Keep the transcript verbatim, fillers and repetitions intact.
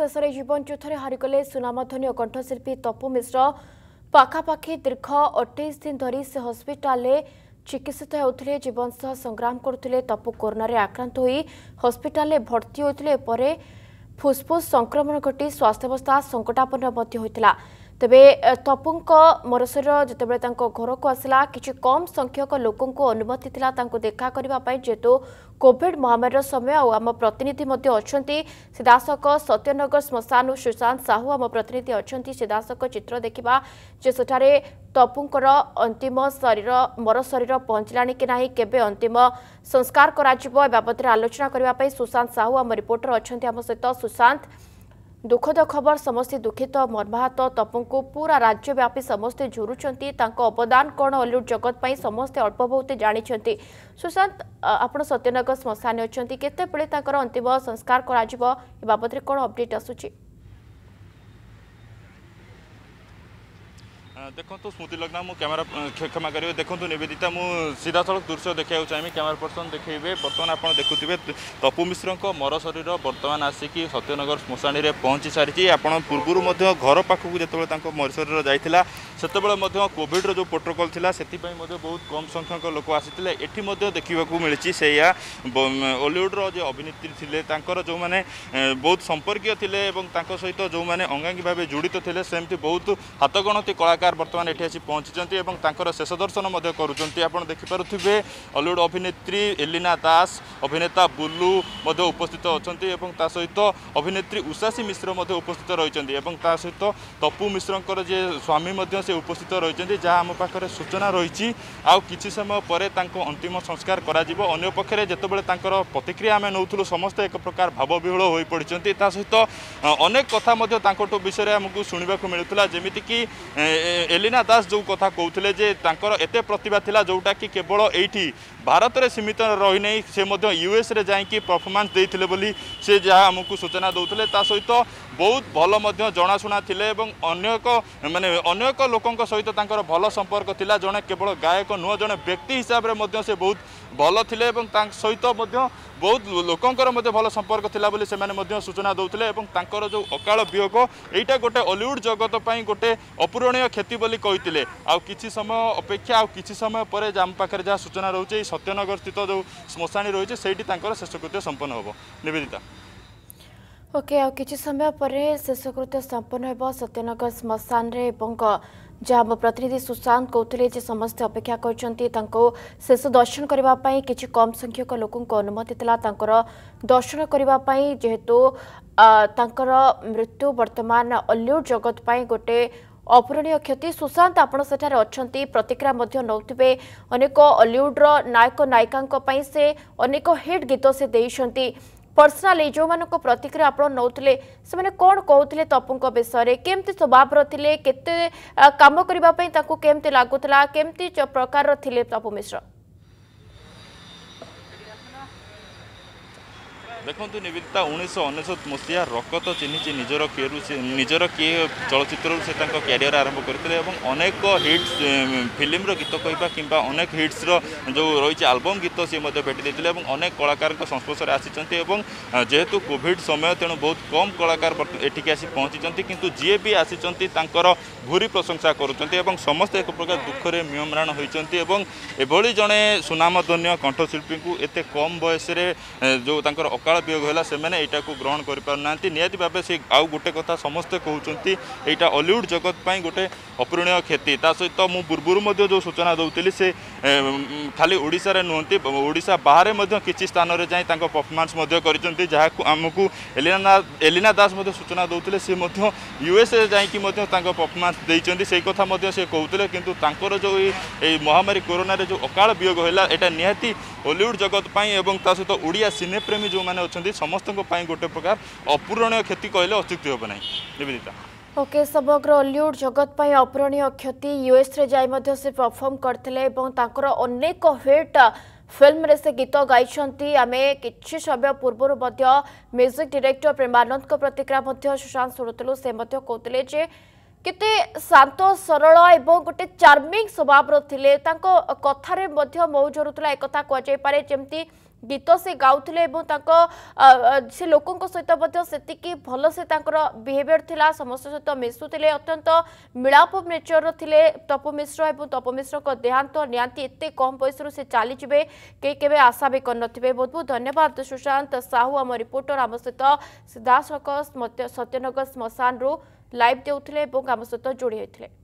शेष जीवन युद्ध हारिगले सुनामधन्य कंठशिल्पी तपु मिश्र पाखापाखि दीर्घ अठाईस दिन धरी से हस्पिटाल चिकित्सित होते जीवन सह संग्राम करते। तपु कोरोना आक्रांत हो हस्पिटाल भर्ती होते फुसफुस संक्रमण घटी स्वास्थ्यावस्था संकटापन्न होता। तेबे तपुंक मरशरीर जितेबाला घर को आसला किसी कम संख्यक लोकों अनुमति थिला तांको देखा करने जेहेतु कोविड महामारी समय आम प्रतिनिधि अच्छी सीधासख सत्यनगर श्मशान सुशांत साहू आम प्रतिनिधि अच्छी सीधासख चित्र देखा जे सेठारे तपुंकर अंतिम शरीर मरशरीर पहुंचला कि ना केबे अंतिम संस्कार करा बाबद आलोचना करने सुशांत साहू आम रिपोर्टर अच्छी आम सहित। सुशांत, दुखद खबर समस्ते दुखित मर्माहत तपु को पूरा राज्यव्यापी समस्ते झुरुचंती अवदान कौन हॉलीवुड जगत पर समस्ते अल्प बहुत जानी। सुशांत, आपण सत्यनगर श्मशान अच्छा केते अंतिम संस्कार करा बाबद कौन अपडेट आसुची? देखो स्मृति लग्ना मु कैमरा क्षमा करेंगे। देखो निवेदिता मु सीधा सड़क दृश्य देखा चाहिए कैमरा पर्सन देखेबे। बर्तमान आप देखुवे तपु मिश्र मर शरीर बर्तमान आसिकी सत्यनगर श्मशान में पहुंची सारी। आप पूर्वर घर पाखक जो मर शरीर जाता से कोविड जो प्रोटोकॉल थिला से बहुत कम संख्यक लोक आसी एटी देखा मिली से हॉलीवुड जो अभिनेत्री थे जो मैंने बहुत संपर्कीय थे सहित जो मैंने अंगांगी भाव जोड़ित थे सेमती बहुत हाथगणती कलाकार बर्तमान एठी आसी पहुंची शेष दर्शन कर देखिपे। हॉलीवुड अभिनेत्री एलिना दास, अभिनेता बुलू उपस्थित अच्छा सहित अभिनेत्री उषासी मिश्र उपस्थित रही सहित तपु मिश्र जे स्वामी से उपस्थित रही जहाँ आम पाखे सूचना रही कि समय पर अंतिम संस्कार करपक्षे जितेबाला प्रतिक्रिया आम नौलु समस्ते एक प्रकार भाव विह्वल हो पड़ती सहित अनेक कथा विषय आमको शुणा मिलूला जमीक एलिना दास जो कथा कहते जे एत प्रतिभा थिला जोटा कि केवल एठी भारत में सीमित रही नहीं से यूएस रे जाइकी परफॉर्मेंस देते बोली से जहाँ आमको सूचना दौते सहित बहुत भल जनाशुना थिले अनेक माने अनेक लोकों सहित भल संपर्क थिला जड़े केवल गायक नुह जड़े व्यक्ति हिसाब से बहुत भल थिले सहित बहुत लोकंकर भल संपर्क थिला बोली से माने सूचना दौते जो अकाल वियोग एटा गोटे हॉलीवुड जगत पर गोटे अपूरणीय क्षति बोली कहते आ किछि समय अपेक्षा आ किछि समय पर आम पाखे जहाँ सूचना रोचे सत्यनगर स्थित जो श्मशानी रही से शेषकृत्य संपन्न होब। निवेदिता ओके आ किछि समय पर शेषकृत्य संपन्न हो सत्यनगर श्मशान रे जहाँ आम प्रतिनिधि सुशांत कहते समस्ते अपेक्षा कर शेष दर्शन करने किसी कम संख्यक लोक अनुमति था दर्शन करने जेहेतु मृत्यु वर्तमान हॉलीवुड जगत पर गोटे अपूरणीय क्षति। सुशांत, आपण सेठारे अच्छी प्रतिक्रिया नौथिबे अनेक हॉलीवुड्र नायक नायिका से अनेक हिट गीत से देइछंती पर्सनाली जो मान प्रतिक्रिया आप नौले से कौन कहते तपुंक विषय केमती स्वभाव थे केते काम करने केमती लगुला केमती प्रकार थे तपु मिश्र? देखो निवेदिता उन्नीस अनेशत मसीहा रकत चिन्हिची निजर किए निजर किए चलचित्र से क्यारियर आरंभ करते अनेक हिट्स फिल्म गीत कहवा कि अनेक हिट्स जो रही आलबम गीत सी भेटी देते अनेक कलाकार संस्पर्श में आसी जेहेतु कोविड समय तेणु बहुत कम कलाकार एठिक आसी पहुँची किंतु जी भी आसी भूरी प्रशंसा करुँच समस्त एक प्रकार दुखरे म्रियमाण होती जड़े सुनामधन्य कंठशिल्पी को एत कम बयस जो अकाल वियोग है से को ग्रहण करना निहाती भाव से आउ गोटे कथा समस्ते कहते यहाँ हॉलीवुड जगत पर गोटे अपूरणीय क्षति सहित मु पूर्वर जो सूचना दौली से खाली ओडिशा नुहति ओडिशा बाहर किसी स्थान में जाए परफॉर्मेंस कर आमको एलिना एलिना दास सूचना दौते सी यूएस जाकि परफॉर्मेंस देते से कथा से कहते किंतु तांकर जो महामारी कोरोना जो अकाल वियोग है यहाँ निहाती हॉलीवुड जगत पर सहित ओडिया सिनेप्रेमी जो मैंने अच्छा समस्त गोटे प्रकार अपूरणीय क्षति कहले अत्युक्ति हम ना। निवेदिता ओके, समग्र हॉलीवुड जगत पर अपूरणीय क्षति यूएस रे जाई से परफॉर्म करते अनेक हिट फिल्म रे से गीत गाई आमे किछि समय पूर्व म्यूजिक डायरेक्टर प्रेमानंद को प्रतिक्रिया सुशांत शुणुलु से कहते जे केते शांत सरल एवं गोटे चार्मिंग स्वभाव थे कथार मौ जरूला एक कह जापे जमती गीत से गाउले से लोकों सहित से भल से बिहेवियर थिला समस्त सहित मिशुले अत्यंत मिलाप नेचर थे तपु मिश्र और तपु मिश्र देहांत निहांती एत कम बयस से चली जाए कई केवे आशा भी कर बहुत बहुत धन्यवाद सुशांत साहू आम रिपोर्टर आम सहित सीधासख सत्यनगर श्मशान रु लाइव देउथिले आम सहित जोड़ी होते।